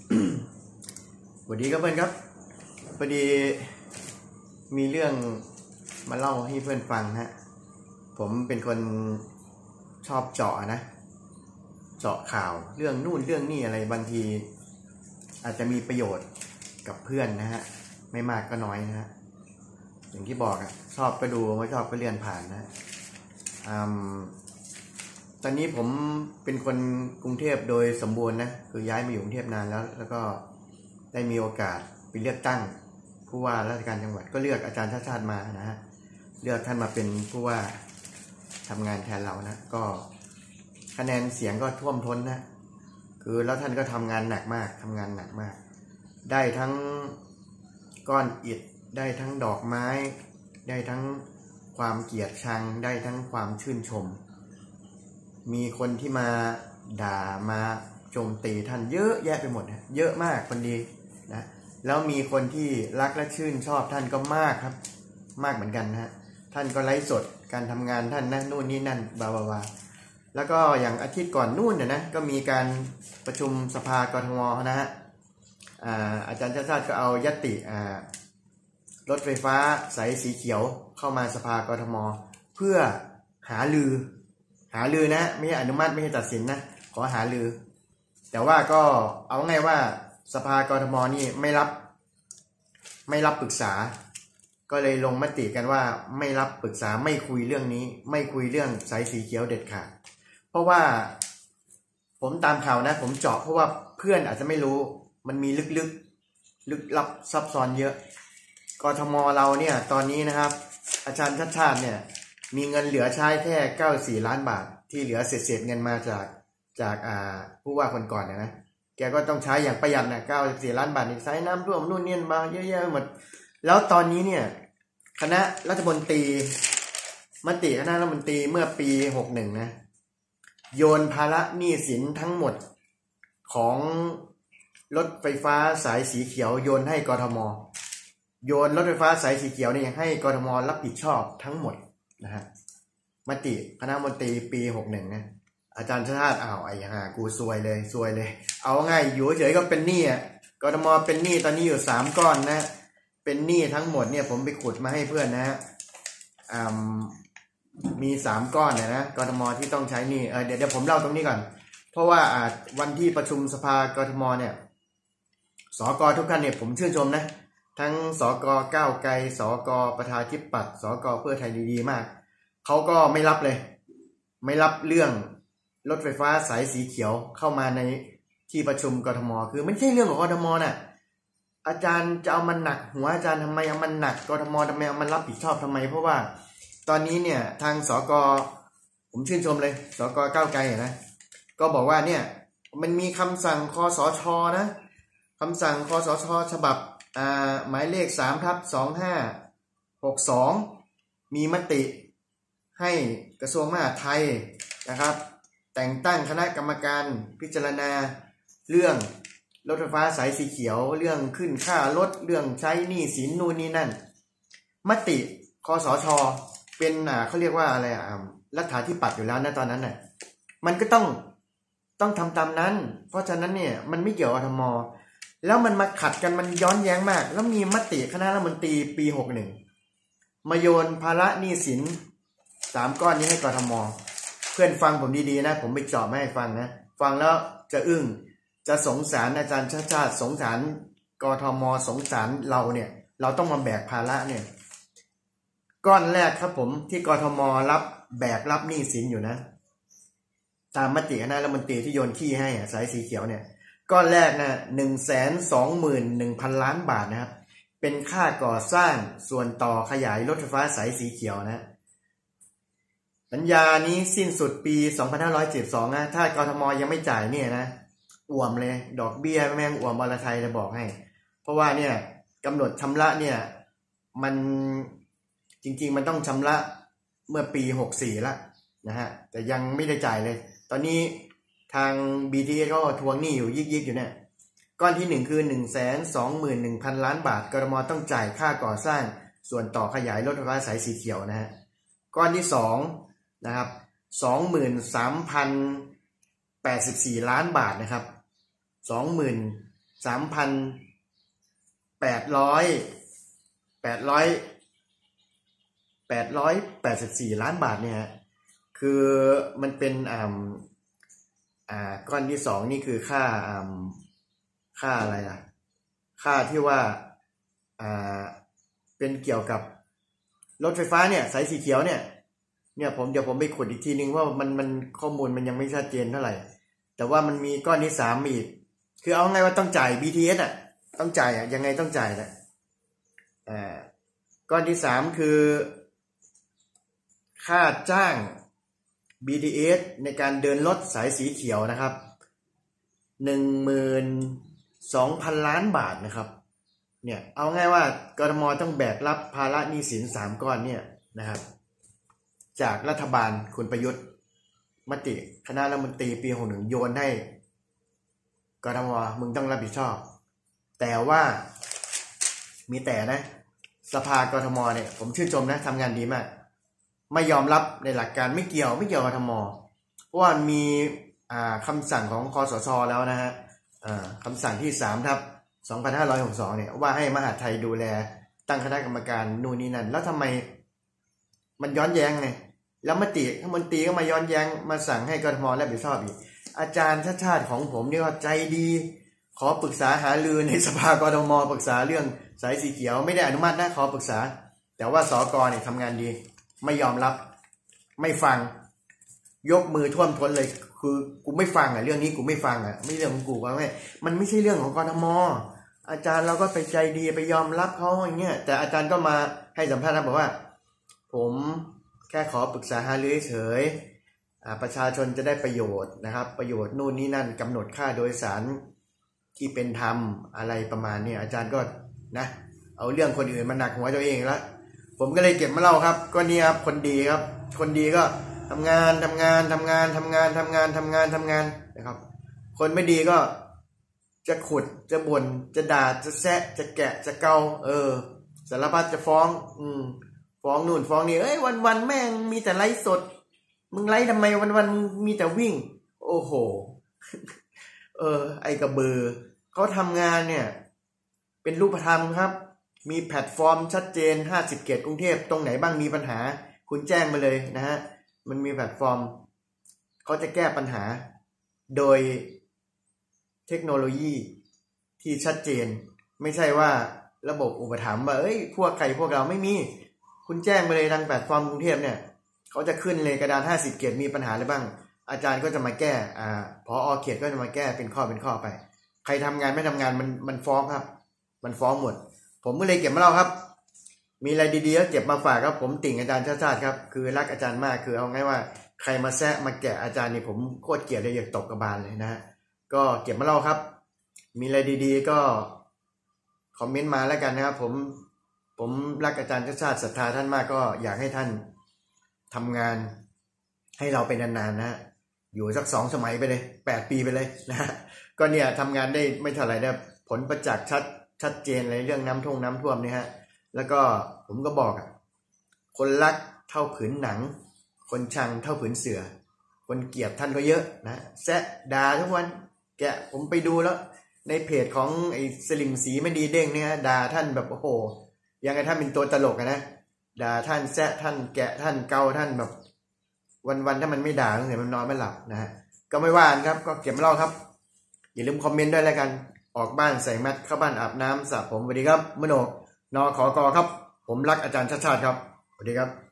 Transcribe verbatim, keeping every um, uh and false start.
สวัสดีครับเพื่อนครับพอดีมีเรื่องมาเล่าให้เพื่อนฟังฮะผมเป็นคนชอบเจาะนะเจาะข่าวเรื่องนู่นเรื่องนี่อะไรบางทีอาจจะมีประโยชน์กับเพื่อนนะฮะไม่มากก็น้อยนะฮะอย่างที่บอกอะชอบก็ดูไม่ชอบก็เลื่อนผ่านนะตอนนี้ผมเป็นคนกรุงเทพโดยสมบูรณ์นะคือย้ายมาอยู่กรุงเทพนานแล้วแล้วก็ได้มีโอกาสไปเลือกตั้งผู้ว่าราชการจังหวัดก็เลือกอาจารย์ชาติชาติมานะฮะเลือกท่านมาเป็นผู้ว่าทำงานแทนเรานะก็คะแนนเสียงก็ท่วมท้นนะคือแล้วท่านก็ทำงานหนักมากทำงานหนักมากได้ทั้งก้อนอิฐได้ทั้งดอกไม้ได้ทั้งความเกลียดชังได้ทั้งความชื่นชมมีคนที่มาด่ามาโจมตีท่านเยอะแยะไปหมดนะเยอะมากคนดีนะแล้วมีคนที่รักและชื่นชอบท่านก็มากครับมากเหมือนกันนะฮะท่านก็ไลฟ์สดการทำงานท่านนะนู่นนี่นั่นบาบาบาแล้วก็อย่างอาทิตย์ก่อนนู่นเนี่ยนะก็มีการประชุมสภากทมนะฮะ อ่า อาจารย์ชาติชาติก็เอาญัตติอ่ารถไฟฟ้าสายสีเขียวเข้ามาสภากทมเพื่อหาลือหาลือนะไม่ใช่อนุมัติไม่ใช่ตัดสินนะขอหาลือแต่ว่าก็เอาไงว่าสภากทมนี่ไม่รับไม่รับปรึกษาก็เลยลงมติกันว่าไม่รับปรึกษาไม่คุยเรื่องนี้ไม่คุยเรื่องสายสีเขียวเด็ดขาดเพราะว่าผมตามข่าวนะผมเจาะเพราะว่าเพื่อนอาจจะไม่รู้มันมีลึกๆ ลึก, ลึกลับซับซ้อนเยอะกทมเราเนี่ยตอนนี้นะครับอาจารย์ชาติชาติเนี่ยมีเงินเหลือใช้แค่เก้าสิบสี่ล้านบาทที่เหลือเศษๆเงินมาจากจากอ่าผู้ว่าคนก่อนนะนะแกก็ต้องใช้อย่างประหยัดนะเก้าสิบสี่ล้านบาทนี่ใช้น้ำท่วมนู่นนี่มาเยอะแยะหมดแล้วตอนนี้เนี่ยคณะรัฐมนตรีมติคณะรัฐมนตรีเมื่อปีหกสิบเอ็ดนะโยนภาระหนี้สินทั้งหมดของรถไฟฟ้าสายสีเขียวโยนให้กทมโยนรถไฟฟ้าสายสีเขียวนี่ให้กทมรับผิดชอบทั้งหมดนะฮะมติคณะรัฐมนตรีปีหกสิบเอ็ดนะอาจารย์ชาติชาติอ้าวไอ้ห่ากูซวยเลยซวยเลยเอาง่ายอยู่เฉยก็เป็นหนี้อ่ะกทมเป็นหนี้ตอนนี้อยู่สามก้อนนะเป็นหนี้ทั้งหมดเนี่ยผมไปขุดมาให้เพื่อนนะฮะอ่ามีสามก้อนเนี่ยนะกทมที่ต้องใช้หนี้เออเดี๋ยวเดี๋ยวผมเล่าตรงนี้ก่อนเพราะว่าอ่าวันที่ประชุมสภากทมเนี่ยสกทุกท่านเนี่ยผมชื่นชมนะทั้งสกก้าวไกลสกประชาธิปัตย์สกเพื่อไทยดีๆมากเขาก็ไม่รับเลยไม่รับเรื่องรถไฟฟ้าสายสีเขียวเข้ามาในที่ประชุมกทมคือไม่ใช่เรื่องของกทมน่ะอาจารย์จะเอามันหนักหัวอาจารย์ทำไมเอามันหนักกทมทำไมเอามันรับผิดชอบทำไมเพราะว่าตอนนี้เนี่ยทางสกผมชื่นชมเลยสกก้าวไกลนะก็บอกว่าเนี่ยมันมีคำสั่งคสชนะคำสั่งคสชฉบับอ่าหมายเลขสามทับสองห้าหกสองมีมติให้กระทรวงมหาดไทยนะครับแต่งตั้งคณะกรรมการพิจารณาเรื่องรถไฟฟ้าสายสีเขียวเรื่องขึ้นค่ารถเรื่องใช้หนี้สินนู่นนี่นั่นมติคสชเป็นอ่าเขาเรียกว่าอะไรอ่ะรัฐาธิปัตย์อยู่แล้วนะตอนนั้นน่ะมันก็ต้องต้องทำตามนั้นเพราะฉะนั้นเนี่ยมันไม่เกี่ยวกับกทมแล้วมันมาขัดกันมันย้อนแย้งมากแล้วมีมติคณะรัฐมนตรีปีหกสิบเอ็ดมาโยนภาระหนี้สินสามก้อนนี้ให้กทมเพื่อนฟังผมดีๆนะผมไปเจาะไม่ให้ฟังนะฟังแล้วจะอึ้งจะสงสารอาจารย์ชาติชาติสงสารกทมสงสารเราเนี่ยเราต้องมาแบกภาระเนี่ยก้อนแรกครับผมที่กทมรับแบกรับหนี้สินอยู่นะตามมติคณะรัฐมนตรีที่โยนขี้ให้สายสีเขียวเนี่ยก้อนแรกนะหนึ่งแสนสองหมื่นหนึ่งพันล้านบาทนะครับเป็นค่าก่อสร้างส่วนต่อขยายรถไฟฟ้าสายสีเขียวนะสัญญานี้สิ้นสุดปีสองพันห้าร้อยเจ็ดสิบสองนะถ้ากทมยังไม่จ่ายเนี่ยนะอ่วมเลยดอกเบี้ยแม่งอ่วมบรไทยจะบอกให้เพราะว่าเนี่ยกำหนดชำระเนี่ยมันจริงๆมันต้องชำระเมื่อปีหกสิบสี่ละนะฮะแต่ยังไม่ได้จ่ายเลยตอนนี้ทาง บี ที เอส ก็ทวงหนี้อยู่ยิกๆอยู่เนี่ยก้อนที่หนึ่งคือ หนึ่งแสนสองหมื่นหนึ่งพันล้านบาทกทมต้องจ่ายค่าก่อสร้างส่วนต่อขยายรถไฟฟ้าสายสีเขียวนะฮะก้อนที่สองนะครับ สองหมื่นสามพันแปดสิบสี่ล้านบาทนะครับ สองหมื่นสามพันแปดร้อยแปดร้อยแปดร้อยแปดสิบสี่ล้านบาทเนี่ยคือมันเป็นอ่าอ่าก้อนที่สองนี่คือค่าอ่าค่าอะไรล่ะค่าที่ว่าอ่าเป็นเกี่ยวกับรถไฟฟ้าเนี่ยสายสีเขียวเนี่ยเนี่ยผมเดี๋ยวผมไปขุดอีกทีนึงว่ามันมันข้อมูลมันยังไม่ชัดเจนเท่าไหร่แต่ว่ามันมีก้อนที่สามอีกคือเอาไงว่าต้องจ่าย บี ที เอส อ่ะต้องจ่ายอ่ะยังไงต้องจ่ายนะอ่าก้อนที่สามคือค่าจ้าง บี ที เอส ในการเดินรถสายสีเขียวนะครับ หนึ่งหมื่นสองพัน ล้านบาทนะครับเนี่ยเอาง่ายว่ากทมต้องแบกรับภาระหนี้สินสามก้อนเนี่ยนะครับจากรัฐบาลคุณประยุทธ์มติคณะรัฐมนตรีปีหกสิบเอ็ดโยนให้กทมมึงต้องรับผิดชอบแต่ว่ามีแต่นะสภากทมเนี่ยผมชื่นชมนะทำงานดีมากไม่ยอมรับในหลักการไม่เกี่ยวไม่เกี่ยวกับกทมเพราะว่ามีคำสั่งของคสช.แล้วนะฮะคำสั่งที่สามทับสองพันห้าร้อยหกสิบสองเนี่ยว่าให้มหาดไทยดูแลตั้งคณะกรรมการนู่นนี่นั่นแล้วทำไมมันย้อนแย้งไงแล้วมติรัฐมนตรีก็มาย้อนแย้งมาสั่งให้กทมรับผิดชอบอีกอาจารย์ชาติชาติของผมนี่ก็ใจดีขอปรึกษาหารือในสภากทมปรึกษาเรื่องสายสีเขียวไม่ได้อนุมัตินะขอปรึกษาแต่ว่าสกเนี่ยทำงานดีไม่ยอมรับไม่ฟังยกมือท่วมท้นเลยคือกูไม่ฟังอ่ะเรื่องนี้กูไม่ฟังอ่ะไม่เรื่องของกูว่าไงมันไม่ใช่เรื่องของกทมอาจารย์เราก็ไปใจดีไปยอมรับเขาอย่างเงี้ยแต่อาจารย์ก็มาให้สัมภาษณ์นะบอกว่าผมแค่ขอปรึกษาหารือเฉยประชาชนจะได้ประโยชน์นะครับประโยชน์นู่นนี่นั่นกำหนดค่าโดยสารที่เป็นธรรมอะไรประมาณนี้อาจารย์ก็นะเอาเรื่องคนอื่นมาหนักหัวตัวเองแล้วผมก็เลยเก็บมาเล่าครับก็นี่ครับคนดีครับคนดีก็ทำงานทำงานทำงานทำงานทำงานทำงานทำงานนะครับคนไม่ดีก็จะขุดจะบ่นจะด่าจะแซะจะแกะจะเกาเออสารพัดจะฟ้องอืมฟ้องนู่นฟ้องนี่เอ้ยวันวันแม่งมีแต่ไลฟ์สดมึงไลฟ์ทำไมวันวันมีแต่วิ่งโอ้โหเออไอกระบือเขาทำงานเนี่ยเป็นรูปธรรมครับมีแพลตฟอร์มชัดเจนห้าสิบเขตกรุงเทพตรงไหนบ้างมีปัญหาคุณแจ้งมาเลยนะฮะมันมีแพลตฟอร์มเขาจะแก้ปัญหาโดยเทคโนโลยีที่ชัดเจนไม่ใช่ว่าระบบอุปถัมภ์ว่าเอ้ยพวกใครพวกเราไม่มีคุณแจ้งมาเลยทางแพลตฟอร์มกรุงเทพเนี่ยเขาจะขึ้นเลยกระดานห้าสิบเขตมีปัญหาอะไรบ้างอาจารย์ก็จะมาแก้อ่าผอ.เขตก็จะมาแก้เป็นข้อเป็นข้อไปใครทำงานไม่ทำงานมันมันฟ้องครับมันฟ้องหมดผมก็เลยเก็บมาเล่าครับมีอะไรดีๆก็เก็บมาฝากครับผมติ่งอาจารย์ชาติชาติครับคือรักอาจารย์มากคือเอาง่ายว่าใครมาแซะมาแกะอาจารย์นี่ผมโคตรเกลียดเลยอยากตกกระบาลเลยนะฮะก็เก็บมาเล่าครับมีอะไรดีๆก็คอมเมนต์มาแล้วกันนะครับผมผมรักอาจารย์ชาติชาติศรัทธาท่านมากก็อยากให้ท่านทำงานให้เราเป็นนานๆนะอยู่สักสองสมัยไปเลยแปดปีไปเลยนะฮะก็เนี่ยทำงานได้ไม่เท่าไหร่นะผลประจักษ์ชัดชัดเจนเลยเรื่องน้ำท่วมน้ำท่วมนี่ฮะแล้วก็ผมก็บอกอ่ะคนรักเท่าผืนหนังคนชังเท่าผืนเสือคนเกลียดท่านก็เยอะนะแซะด่าทุกวันแกผมไปดูแล้วในเพจของไอ้สลิมสีไม่ดีเด้งเนี่ยด่าท่านแบบโอ้โหยังไงท่านเป็นตัวตลกอะนะด่าท่านแซะท่านแกะท่านเกาท่านแบบวันๆถ้ามันไม่ด่าเนี่ยมันนอนไม่หลับนะฮะก็ไม่ว่าครับก็เก็บมาเล่าครับอย่าลืมคอมเมนต์ด้วยแล้วกันออกบ้านใส่แมสเข้าบ้านอาบน้ำสระผมสวัสดีครับมโนนอขอกอครับผมรักอาจารย์ชาติชาติครับสวัสดีครับ